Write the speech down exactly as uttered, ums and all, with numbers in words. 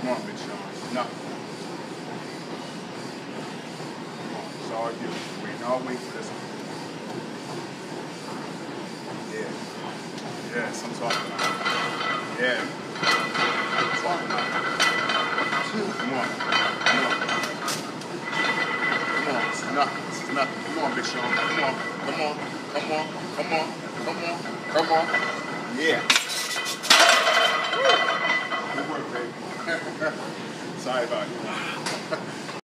Come on, Big Sean. Nothing. Come on. It's all you. Waiting all wait for this one. Yeah. Yes, I'm talking about it. Yeah. I'm talking about it. Come on. Come on. Come on. It's nothing. It's nothing. Come on, Big Sean. Come on. Come on. Come on. Come on. Come on. Come on. Yeah. Good work, baby. Sorry about you.